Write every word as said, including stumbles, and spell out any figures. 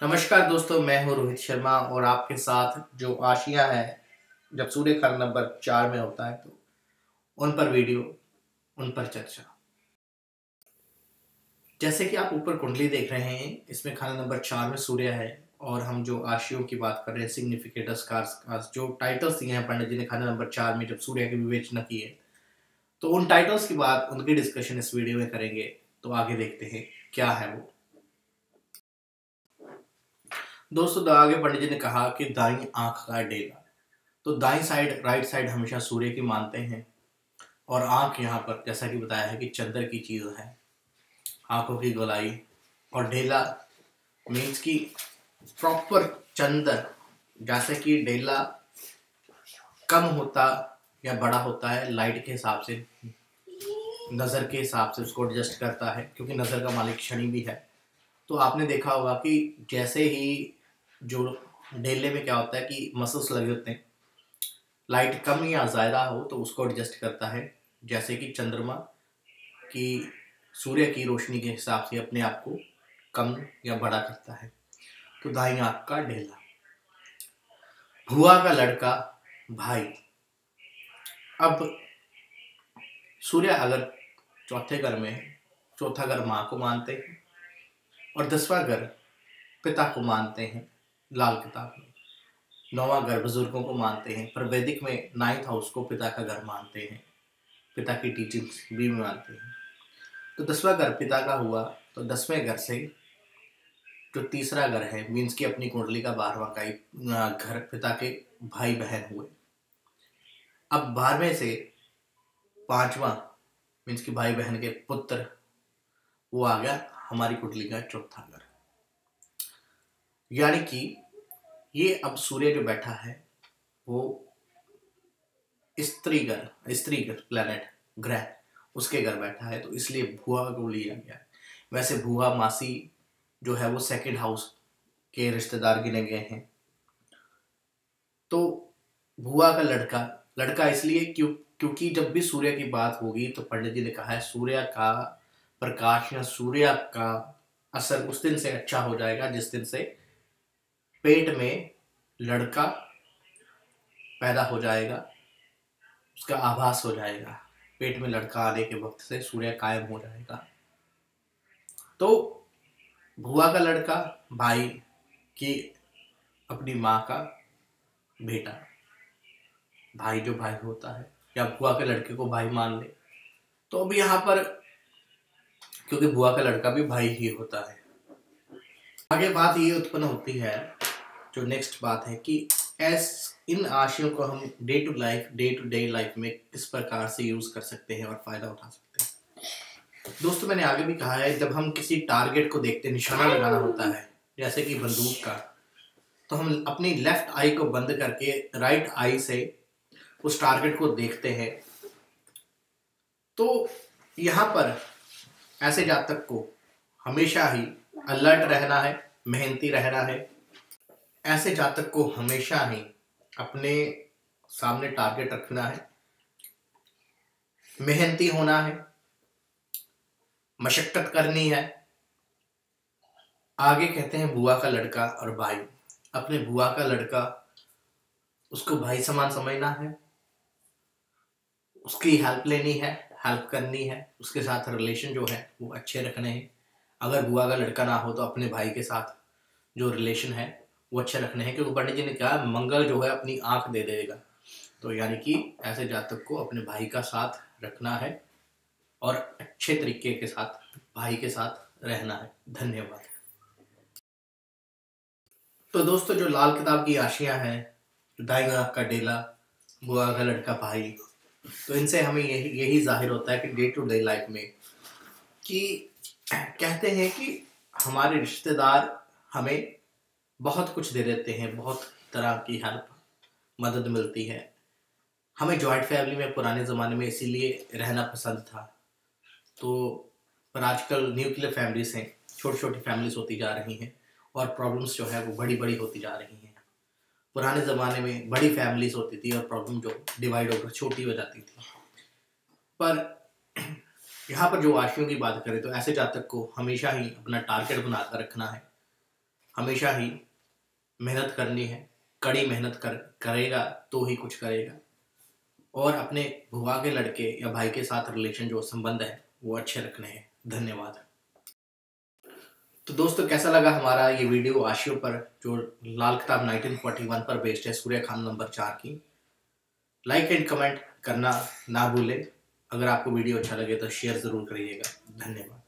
नमस्कार दोस्तों, मैं हूं रोहित शर्मा और आपके साथ जो आशिया है, जब सूर्य खंड नंबर चार में होता है तो उन पर वीडियो, उन पर चर्चा। जैसे कि आप ऊपर कुंडली देख रहे हैं, इसमें खंड नंबर चार में सूर्य है और हम जो आशियों की बात कर रहे हैं, सिग्निफिकेटर्स कार्स, जो टाइटल्स दिए हैं पंडित जी ने खंड नंबर चार में जब सूर्य की विवेचना की है, तो उन टाइटल्स की बात, उनकी डिस्कशन इस वीडियो में करेंगे। तो आगे देखते हैं क्या है वो। दोस्तों, आगे पंडित जी ने कहा कि दाई आंख का डेला, तो दाई साइड, राइट साइड हमेशा सूर्य की मानते हैं और आंख यहाँ पर जैसा कि बताया है कि चंद्र की चीज है, आंखों की गोलाई। और ढेला मीन्स की प्रॉपर चंद्र, जैसे कि ढेला कम होता या बड़ा होता है लाइट के हिसाब से, नज़र के हिसाब से उसको एडजस्ट करता है, क्योंकि नज़र का मालिक शनि भी है। तो आपने देखा होगा कि जैसे ही जो ढेले में क्या होता है कि मसल्स लगे होते हैं, लाइट कम या ज़्यादा हो तो उसको एडजस्ट करता है, जैसे कि चंद्रमा की सूर्य की रोशनी के हिसाब से अपने आप को कम या बड़ा करता है। तो दाई आंख का ढेला, भुआ का लड़का भाई। अब सूर्य अगर चौथे घर में है, चौथा घर माँ को मानते हैं और दसवां घर पिता को मानते हैं लाल किताब में, नौवां घर बुजुर्गों को मानते हैं, पर वैदिक में नाइन्थ हाउस को पिता का घर मानते हैं, पिता की टीचिंग्स भी मानते हैं। तो दसवां घर पिता का हुआ, तो दसवें घर से जो तीसरा घर है, मीन्स की अपनी कुंडली का बारहवां का घर पिता के भाई बहन हुए। अब बारहवें से पांचवा मीन्स की भाई बहन के पुत्र, वो आ गया हमारी कुंडली का चौथा घर। यानी कि ये अब सूर्य जो बैठा है वो स्त्री घर, स्त्री घर प्लैनेट, ग्रह, उसके घर बैठा है, तो इसलिए भुआ को लिया गया है। वैसे भुआ मासी जो है वो सेकंड हाउस के रिश्तेदार गिने गए हैं। तो भुआ का लड़का, लड़का इसलिए क्यों, क्योंकि जब भी सूर्य की बात होगी तो पंडित जी ने कहा है सूर्य का प्रकाश या सूर्य का असर उस दिन से अच्छा हो जाएगा जिस दिन से पेट में लड़का पैदा हो जाएगा, उसका आभास हो जाएगा, पेट में लड़का आने के वक्त से सूर्य कायम हो जाएगा। तो भुआ का लड़का भाई की अपनी माँ का बेटा, भाई जो भाई होता है, या भुआ के लड़के को भाई मान ले। तो अब यहाँ पर क्योंकि भुआ का लड़का भी भाई ही होता है, आगे बात ये उत्पन्न होती है, जो नेक्स्ट बात है कि एस इन आशयों को हम day to life, day to day life में किस प्रकार से यूज कर सकते हैं और फायदा उठा सकते हैं। दोस्तों, मैंने आगे भी कहा है, जब हम किसी टारगेट को देखते हैं, निशाना लगाना होता है, जैसे कि बंदूक का, तो हम अपनी लेफ्ट आई को बंद करके राइट आई से उस टारगेट को देखते हैं। तो यहाँ पर ऐसे जातक को हमेशा ही अलर्ट रहना है, मेहनती रहना है। ऐसे जातक को हमेशा ही अपने सामने टारगेट रखना है, मेहनती होना है, मशक्कत करनी है। आगे कहते हैं बुआ का लड़का और भाई, अपने बुआ का लड़का उसको भाई समान समझना है, उसकी हेल्प लेनी है, हेल्प करनी है, उसके साथ रिलेशन जो है वो अच्छे रखने हैं। अगर बुआ का लड़का ना हो तो अपने भाई के साथ जो रिलेशन है वो अच्छे रखने हैं, क्योंकि पंडित जी ने कहा मंगल जो है अपनी आंख दे देगा। तो यानी कि ऐसे जातक को अपने भाई का साथ रखना है और अच्छे तरीके के साथ भाई के साथ रहना है। धन्यवाद। तो दोस्तों, जो लाल किताब की आशियां हैं, दाई आंख का डेला, बुआ का लड़का भाई, तो इनसे हमें यही यही जाहिर होता है कि डे टू डे लाइफ में कि कहते हैं कि हमारे रिश्तेदार हमें बहुत कुछ दे देते हैं, बहुत तरह की हेल्प, मदद मिलती है। हमें जॉइंट फैमिली में पुराने ज़माने में इसीलिए रहना पसंद था, तो पर आजकल न्यूक्लियर फैमिलीज हैं, छोटी छोटी फैमिलीज होती जा रही हैं और प्रॉब्लम्स जो है वो बड़ी बड़ी होती जा रही हैं। पुराने ज़माने में बड़ी फैमिलीज होती थी और प्रॉब्लम जो डिवाइड होकर छोटी हो जाती थी। पर यहाँ पर जो आशियों की बात करें तो ऐसे जातक को हमेशा ही अपना टारगेट बनाकर रखना है, हमेशा ही मेहनत करनी है, कड़ी मेहनत कर करेगा तो ही कुछ करेगा, और अपने बुआ के लड़के या भाई के साथ रिलेशन जो संबंध है वो अच्छे रखने हैं। धन्यवाद। तो दोस्तों, कैसा लगा हमारा ये वीडियो आशियों पर, जो Lal Kitab nineteen forty one पर बेस्ड है, सूर्य खान नंबर चार की। लाइक एंड कमेंट करना ना भूलें। अगर आपको वीडियो अच्छा लगे तो शेयर ज़रूर करिएगा। धन्यवाद।